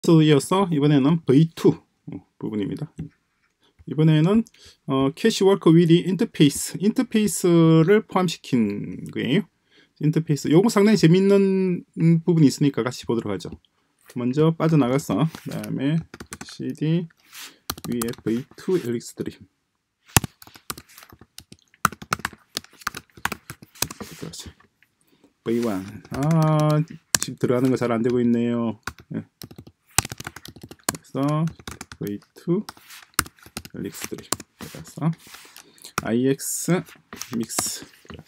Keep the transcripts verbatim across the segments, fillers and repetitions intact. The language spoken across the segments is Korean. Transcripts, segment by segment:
이어서 이번에는 브이 투 부분입니다. 이번에는 어, 캐시워크 위디 인터페이스 인터페이스를 포함시킨 거예요. 인터페이스 요거 상당히 재밌는 부분이 있으니까 같이 보도록 하죠. 먼저 빠져나가서 그 다음에 cd 위에 브이 투 엘릭스 드림 브이 원 아 지금 들어가는 거 잘 안되고 있네요. 네. 그래서 브이 투 엘릭스 드림 그래서 아이엑스 믹스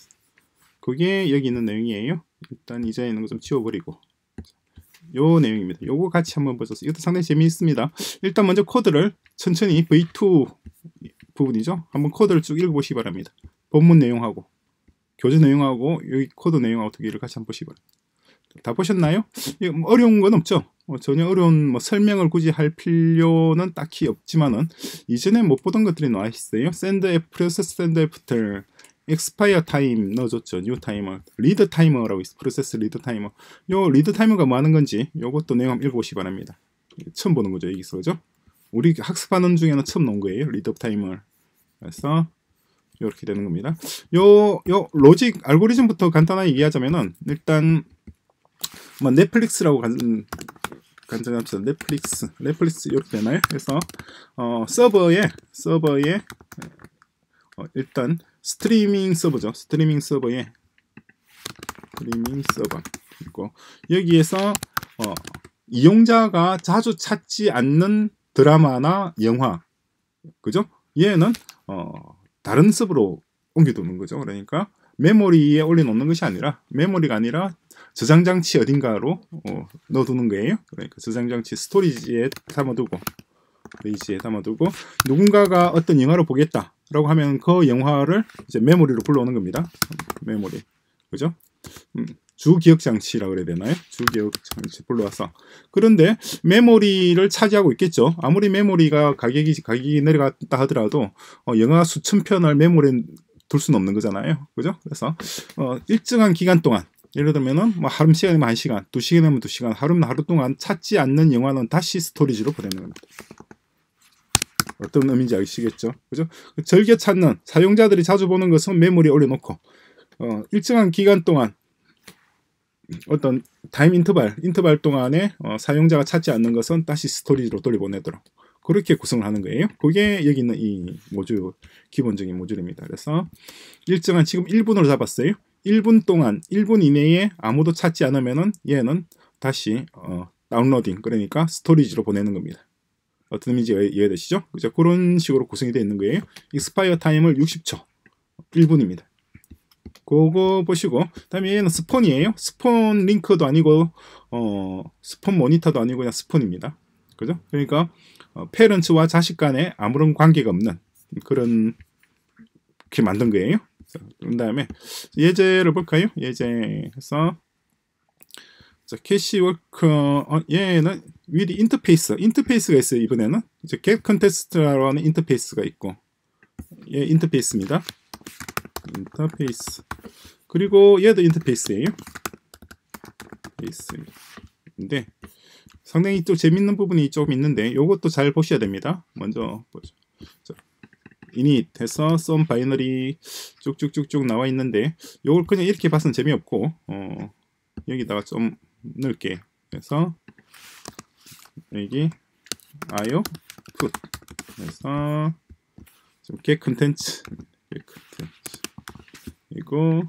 그게 여기 있는 내용이에요. 일단 이전에 있는 거 좀 지워버리고 요 내용입니다. 요거 같이 한번 보죠. 이것도 상당히 재미있습니다. 일단 먼저 코드를 천천히 브이 투 부분이죠. 한번 코드를 쭉 읽어보시기 바랍니다. 본문 내용하고 교재 내용하고 여기 코드 내용하고 두 개를 같이 한번 보시기 바랍니다. 다 보셨나요? 어려운 건 없죠. 어, 전혀 어려운 뭐 설명을 굳이 할 필요는 딱히 없지만은 이전에 못 보던 것들이 나와 있어요. 샌드 애프, 프로세스 샌드 애프터, expire time 넣어줬죠. new timer, read timer라고 있어. 프로세스 리드 타이머. 요 리드 타이머가 뭐 하는 건지 요것도 내용 한번 읽어보시기 바랍니다. 처음 보는 거죠. 여기서 그죠? 우리 학습하는 중에는 처음 놓은 거예요. 리드 타이머. 그래서 이렇게 되는 겁니다. 요, 요 로직 알고리즘부터 간단하게 얘기하자면은 일단 뭐 넷플릭스라고 간, 간단합시다. 넷플릭스, 넷플릭스 이렇게 되나요? 그래서 어, 서버에 서버에 어, 일단 스트리밍 서버죠. 스트리밍 서버에 스트리밍 서버 있고 여기에서 어, 이용자가 자주 찾지 않는 드라마나 영화, 그죠? 얘는 어, 다른 서버로 옮겨두는 거죠. 그러니까 메모리에 올려놓는 것이 아니라 메모리가 아니라 저장장치 어딘가로 어, 넣어두는 거예요. 그러니까 저장장치 스토리지에 담아두고 페이지에 담아두고 누군가가 어떤 영화를 보겠다 라고 하면 그 영화를 이제 메모리로 불러오는 겁니다. 메모리, 그죠? 음, 주기억장치라고 그래야 되나요? 주기억장치 불러와서. 그런데 메모리를 차지하고 있겠죠. 아무리 메모리가 가격이 가격이 내려갔다 하더라도 어, 영화 수천 편을 메모리에 둘 수는 없는 거잖아요. 그죠? 그래서 어, 일정한 기간 동안 예를 들면은 뭐 하루 시간이면 한 시간, 두 시간이면 두 시간, 하루면 하루 동안 찾지 않는 영화는 다시 스토리지로 보내는 겁니다. 어떤 의미인지 아시겠죠? 그죠? 즐겨 찾는 사용자들이 자주 보는 것은 메모리에 올려놓고 어, 일정한 기간 동안 어떤 타임 인터벌, 인터벌 동안에 어, 사용자가 찾지 않는 것은 다시 스토리지로 돌려보내도록 그렇게 구성을 하는 거예요. 그게 여기 있는 이 모듈, 기본적인 모듈입니다. 그래서 일정한 지금 일 분으로 잡았어요. 일 분 동안, 일 분 이내에 아무도 찾지 않으면은 얘는 다시 어, 다운로딩, 그러니까 스토리지로 보내는 겁니다. 어떤 의미인지 이해되시죠? 그죠? 그런 식으로 구성이 되어 있는 거예요. 익스파이어 타임을 육십 초, 일 분입니다. 그거 보시고, 그 다음에 얘는 스폰이에요. 스폰 링크도 아니고, 어, 스폰 모니터도 아니고 그냥 스폰입니다. 그죠? 그러니까, 어, 페런츠와 자식 간에 아무런 관계가 없는 그런, 그렇게 만든 거예요. 그 다음에 예제를 볼까요? 예제에서, 자, 캐시워크, 어, 얘는 위디 인터페이스, 인터페이스가 있어요. 이번에는 이제 get context라고 하는 인터페이스가 있고, 얘 인터페이스입니다. 인터페이스. 그리고 얘도 인터페이스예요. 페이스인데 상당히 또 재밌는 부분이 조금 있는데 이것도 잘 보셔야 됩니다. 먼저 보죠. 자, init 해서 some 바이너리 쭉쭉쭉쭉 나와 있는데 이걸 그냥 이렇게 봐서는 재미없고 어, 여기다가 좀 넣을게. 그래서 여기 아이오 put 그래서 좀 get content get content 이거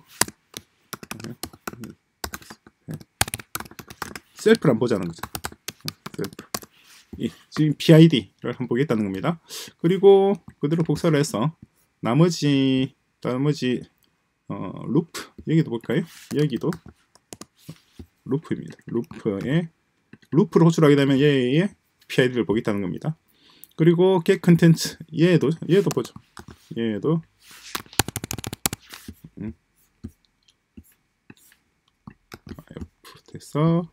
셀프를 안 보자는 거죠. 셀프. 이, 지금 피아이디를 한번 보겠다는 겁니다. 그리고 그대로 복사를 해서 나머지 나머지 어, 루프 여기도 볼까요? 여기도 루프입니다. 루프에 루프를 호출하게 되면 얘의 피아이디를 보겠다는 겁니다. 그리고 get content 얘도 얘도 보죠. 얘도 음. 해서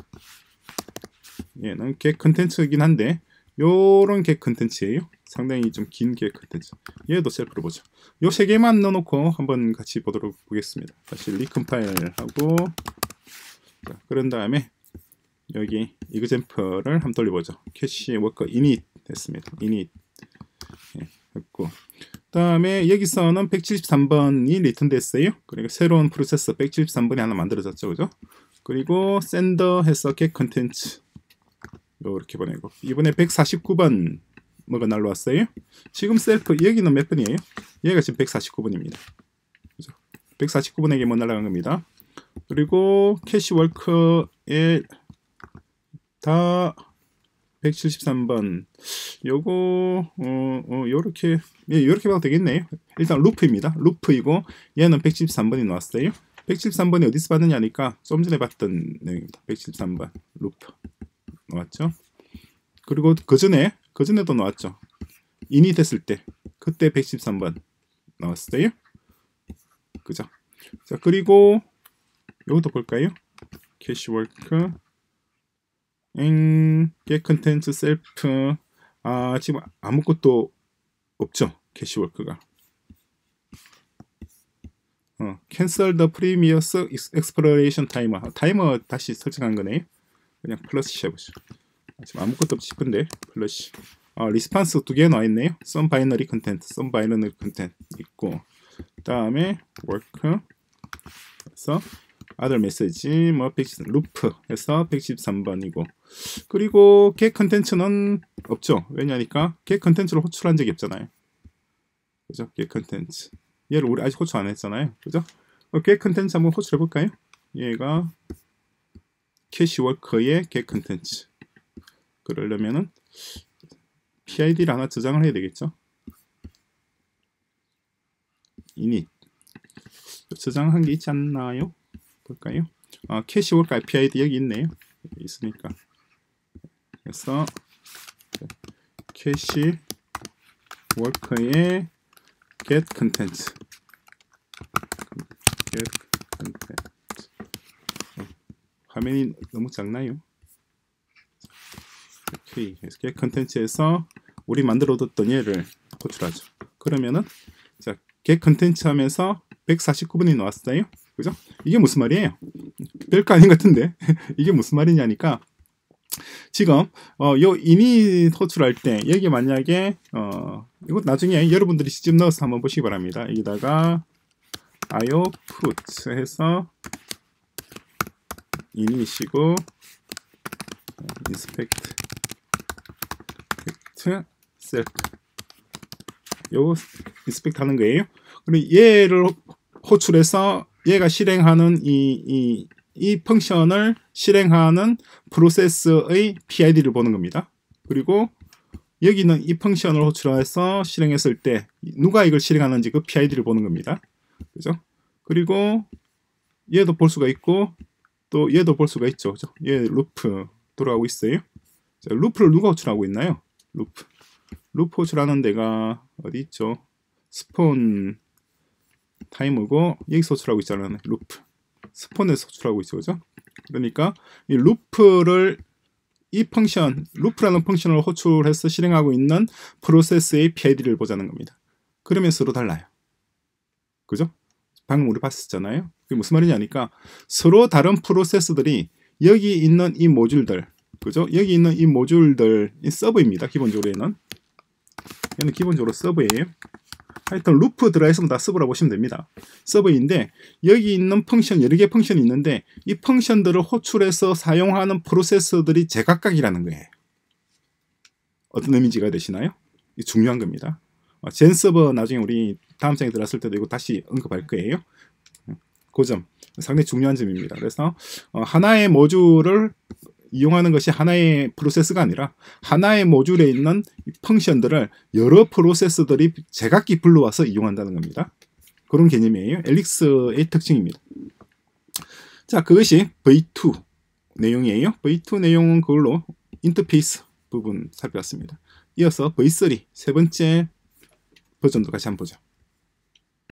얘는 get content이긴 한데 요런 get content예요. 상당히 좀 긴 get content. 얘도 셀프로 보죠. 요 세 개만 넣어놓고 한번 같이 보도록 보겠습니다. 다시 리컴파일 하고 자, 그런 다음에 여기 example를 한번 돌려보죠. 캐시 워커 init 됐습니다. init 예, 했고 그 다음에 여기서는 백칠십삼 번이 리턴 됐어요. 그러니까 새로운 프로세서 백칠십삼 번이 하나 만들어졌죠. 그죠? 그리고 sender 해서 get content 이렇게 보내고 이번에 백사십구 번 뭐가 날라왔어요. 지금 셀프 여기는 몇 번이에요? 얘가 지금 백사십구 번입니다. 그죠? 백사십구 번에게 뭐 날라간 겁니다. 그리고 캐시 월커에 다 백칠십삼 번 요거 어, 어 요렇게 예, 요렇게 봐도 되겠네요. 일단 루프입니다. 루프이고 얘는 백칠십삼 번이 나왔어요. 백칠십삼 번이 어디서 봤느냐니까 좀 전에 봤던 내용입니다. 백칠십삼 번 루프 나왔죠. 그리고 그 전에 그 전에도 나왔죠. 인이 됐을 때 그때 백십삼 번 나왔어요. 그죠? 자, 그리고 이것도 볼까요? 캐시워크 엥 get content self 아 지금 아무것도 없죠. 캐시워크가 어, cancel the previous exploration timer 타이머 다시 설정한 거네요. 그냥 플러스 해보죠. 지금 아무것도 없이 싶은데 플러시 어, 리스판스 두 개 나와 있네요. some binary content, some binary content 있고 그 다음에 work 해서 other message 뭐 백십삼 루프 해서 백십삼 번이고 그리고 get content는 없죠. 왜냐니까 get content를 호출한 적이 없잖아요. 그죠? get content 얘를 우리 아직 호출 안 했잖아요. 그죠? get content 한번 호출해 볼까요? 얘가 캐시워커의 get content 그러려면은 피아이디를 하나 저장을 해야 되겠죠. init 저장한 게 있지 않나요? 볼까요? 아, 캐시워커 피아이디 여기 있네요. 여기 있으니까 그래서 캐시워커의 get content get content 어, 화면이 너무 작나요? 오케이. 그래서 get content에서 우리 만들어뒀던 얘를 호출하죠. 그러면은 자 get content 하면서 백사십구 번이 나왔어요. 그죠? 이게 무슨 말이에요? 별거 아닌 것 같은데 이게 무슨 말이냐니까 지금 어, 요 init 호출할 때 여기 만약에 어, 이거 나중에 여러분들이 직접 넣어서 한번 보시기 바랍니다. 여기다가 io put 해서 init이고 inspect self 요거 인스펙트 하는 거예요. 그리고 얘를 호출해서 얘가 실행하는 이, 이, 이 펑션을 실행하는 프로세스의 피아이디를 보는 겁니다. 그리고 여기는 이 펑션을 호출해서 실행했을 때 누가 이걸 실행하는지 그 피아이디를 보는 겁니다. 그죠? 그리고 얘도 볼 수가 있고 또 얘도 볼 수가 있죠. 그죠? 얘 루프 돌아가고 있어요. 자, 루프를 누가 호출하고 있나요? 루프 루프 호출하는 데가 어디 있죠? 스폰 타이머고 여기서 호출하고 있잖아요. 루프 스폰에서 호출하고 있죠. 그죠? 그러니까 이 루프를 이 펑션 루프라는 펑션을 호출해서 실행하고 있는 프로세스의 피아이디를 보자는 겁니다. 그러면 서로 달라요. 그죠? 방금 우리 봤었잖아요. 그게 무슨 말이냐니까 서로 다른 프로세스들이 여기 있는 이 모듈들 그죠? 여기 있는 이 모듈들 이 서브입니다. 기본적으로 얘는 얘는 기본적으로 서브예요. 하여튼 루프 들어있으면 다 서브라고 보시면 됩니다. 서브인데 여기 있는 펑션 여러 개 펑션이 있는데 이 펑션들을 호출해서 사용하는 프로세서들이 제각각이라는 거예요. 어떤 의미지가 되시나요? 이 중요한 겁니다. 어, 젠 서버 나중에 우리 다음 장에 들어왔을 때도 이거 다시 언급할 거예요. 그 점 상당히 중요한 점입니다. 그래서 어, 하나의 모듈을 이용하는 것이 하나의 프로세스가 아니라 하나의 모듈에 있는 펑션들을 여러 프로세스들이 제각기 불러와서 이용한다는 겁니다. 그런 개념이에요. 엘릭스의 특징입니다. 자, 그것이 브이 투 내용이에요. 브이 투 내용은 그걸로 인터페이스 부분 살펴봤습니다. 이어서 브이 쓰리 세 번째 버전도 같이 한번 보죠.